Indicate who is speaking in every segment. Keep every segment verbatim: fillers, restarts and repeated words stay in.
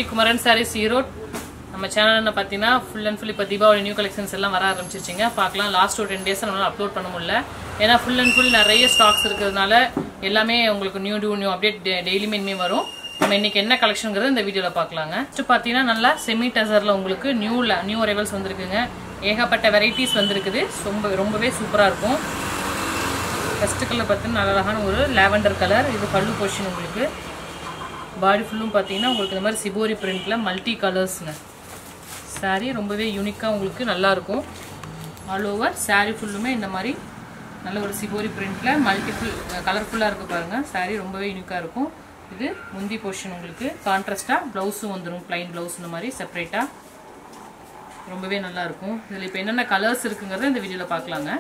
Speaker 1: Shri Kumaran Sarees Erode. நம்ம சேனல்ல பாத்தீனா full and full இப்ப தீபாவளி நியூ கலெக்ஷன்ஸ் எல்லாம் வர ஆரம்பிச்சிருச்சுங்க. பார்க்கலாம் லாஸ்ட் ஒரு ten days நம்மளால அப்லோட் பண்ண முடியல. ஏனா full and full நிறைய ஸ்டாக்ஸ் இருக்குதுனால எல்லாமே உங்களுக்கு நியூ நியூ அப்டேட் டெய்லி மென்மே வரும். நம்ம இன்னைக்கு என்ன கலெக்ஷன்ங்கறத இந்த வீடியோல பார்க்கலாங்க. ஃபர்ஸ்ட் பாத்தீனா நல்லா செமி டசர்ல உங்களுக்கு நியூ நியூ அரைவல்ஸ் வந்திருக்குங்க. ஏகப்பட்ட வெரைட்டிஸ் வந்திருக்குது. ரொம்ப ரொம்பவே சூப்பரா இருக்கும். ஃபர்ஸ்ட் கலர் பாத்தீனா நல்ல அழகான ஒரு லாவெண்டர் கலர். இது பல்லு போர்ஷன் உங்களுக்கு. பாடி ஃபுல்லும் பாத்தீங்கன்னா உங்களுக்கு இந்த மாதிரி சிபோரி பிரிண்ட்ல மல்டி கலர்ஸ்ங்க. சாரி ரொம்பவே யூனிக்கா உங்களுக்கு நல்லா இருக்கும். ஆல் ஓவர் சாரி ஃபுல்லுமே இந்த மாதிரி நல்ல ஒரு சிபோரி பிரிண்ட்ல மல்டிபிள் கலர்ஃபுல்லா இருக்கு பாருங்க. சாரி ரொம்பவே யூனிக்கா இருக்கும். இது முந்தி போர்ஷன் உங்களுக்கு கான்ட்ராஸ்டா ப்ளவுஸும் வந்துரும். ப்ளைன் ப்ளவுஸ் இந்த மாதிரி செப்பரேட்டா ரொம்பவே நல்லா இருக்கும். இதுல இப்போ என்னென்ன கலர்ஸ் இருக்குங்கறத இந்த வீடியோல பார்க்கலாங்க.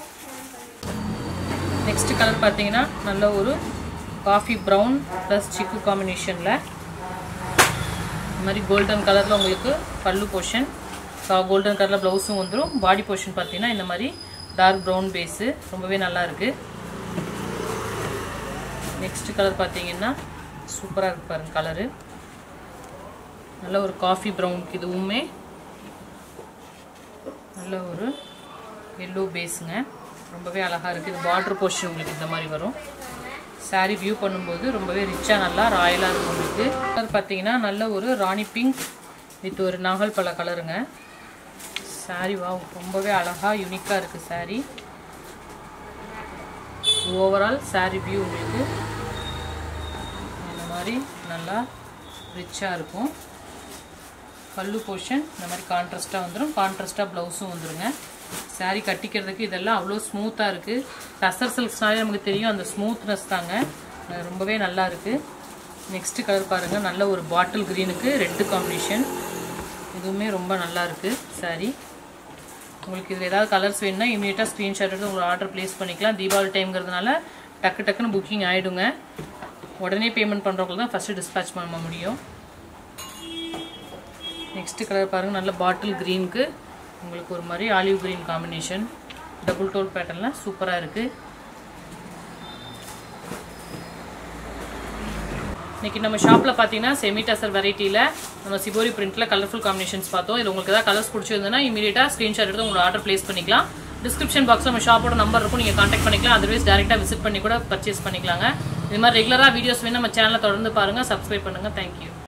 Speaker 1: நெக்ஸ்ட் கலர் பாத்தீங்கன்னா நல்ல ஒரு காஃபி பிரவுன் ப்ளஸ் சிக்கு காம்பினேஷன்ல இந்த மாதிரி கோல்டன் கலர்ல உங்களுக்கு பல்லு போர்ஷன், கோல்டன் கலர்ல ப்ளவுஸும் வந்துரும். பாடி போர்ஷன் பார்த்தீங்கன்னா இந்த மாதிரி டார்க் ப்ரௌன் பேஸ் ரொம்பவே நல்லா இருக்கு. நெக்ஸ்ட் கலர் பார்த்தீங்கன்னா சூப்பரா இருக்கு பாருங்க. கலரு நல்ல ஒரு காஃபி பிரவுனுக்கு இதுவுமே நல்ல ஒரு எல்லோ பேஸுங்க. ரொம்பவே அழகா இருக்கு. இது பார்டர் போர்ஷன் உங்களுக்கு இந்த மாதிரி வரும். சாரி வியூ பண்ணும்போது ரொம்பவே ரிச்சா நல்லா ராயலா இருக்கும் உங்களுக்கு. கலர் பார்த்தீங்கன்னா நல்ல ஒரு ராணி பிங்க் வித் ஒரு நாகல் பழ கலருங்க. சாரி வா ரொம்பவே அழகா யூனிக்கா இருக்கு சாரி. ஓவரால் சாரி வியூ உங்களுக்கு இந்த மாதிரி நல்லா ரிச்சா இருக்கும். பல்லு போர்ஷன் இந்த மாதிரி கான்ட்ராஸ்டா வந்துடும். கான்ட்ராஸ்டா பிளவுஸும் வந்துருங்க. சாரி கட்டிக்கிறதுக்கு இதெல்லாம் அவ்வளோ ஸ்மூத்தா இருக்கு. டசர் சில்க்ஸ்னாலே நமக்கு தெரியும் அந்த ஸ்மூத்னஸ் தாங்க. ரொம்பவே நல்லா இருக்கு. நெக்ஸ்ட் கலர் பாருங்க. நல்ல ஒரு பாட்டில் கிரீனுக்கு ரெட் காம்பினேஷன். இதுவுமே ரொம்ப நல்லா இருக்கு சாரி. உங்களுக்கு இதில் ஏதாவது கலர்ஸ் வேணும்னா இமீடியட்டா ஸ்கிரீன்ஷாட் எடுத்து உங்களை ஆர்டர் பிளேஸ் பண்ணிக்கலாம். தீபாவளி டைம்ங்கிறதுனால டக்கு டக்குன்னு புக்கிங் ஆயிடுங்க. உடனே பேமெண்ட் பண்றவங்களுக்கு தான் ஃபர்ஸ்ட் டிஸ்பேச் பண்ண முடியும். நெக்ஸ்ட் கலர் பாருங்க. நல்ல பாட்டில் கிரீனுக்கு உங்களுக்கு ஒரு மாதிரி olive green combination double tone பேட்டர்ன்ல சூப்பரா இருக்கு. இன்னைக்கு நம்ம ஷாப்ல பாத்தீங்கன்னா செமி டசர் வெரைட்டில நம்ம சிபோரி பிரிண்ட்ல கலர்ஃபுல் காம்பினேஷன்ஸ் பார்த்தோம். இது உங்களுக்கு ஏதாவது கலர்ஸ் பிடிச்சிருந்ததுன்னா இமீடியட்டா ஸ்கிரீன்ஷாட் எடுத்து உங்களோட ஆர்டர் பிளேஸ் பண்ணிக்கலாம். டிஸ்கிரிப்ஷன் பாக்ஸ்ல நம்ம ஷாப்போட நம்பர் இருக்கும், நீங்க கான்டாக்ட் பண்ணிக்கலாம். அதர்வைஸ் டைரக்டா விசிட் பண்ணி கூட பர்ச்சேஸ் பண்ணிக்கலாங்க. இது மாதிரி ரெகுலரா வீடியோஸ் வேணும் நம்ம சேனலை தொடர்ந்து பாருங்க, சப்ஸ்கிரைப் பண்ணுங்க. தேங்க்யூ.